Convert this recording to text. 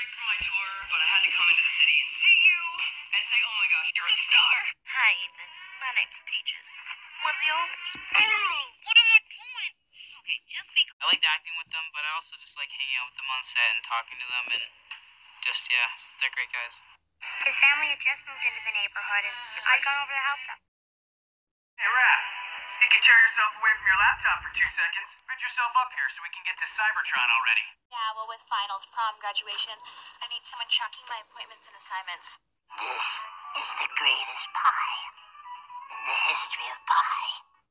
break from my tour, but I had to come into the city and see you and say, oh my gosh, you're a star. Hi, Ethan. My name's Peaches. What's yours? Oh, what am I doing? Okay, just be... I liked acting with them, but I also just like hanging out with them on set and talking to them, and just, yeah, they're great guys. His family had just moved into the neighborhood, and I'd gone over to help them. Hey, Raph, you can tear yourself away from your laptop for 2 seconds. Bid yourself up here so we can get to Cybertron already. Yeah, well, with finals, prom, graduation, I need someone tracking my appointments and assignments. This is the greatest pie in the history of pie.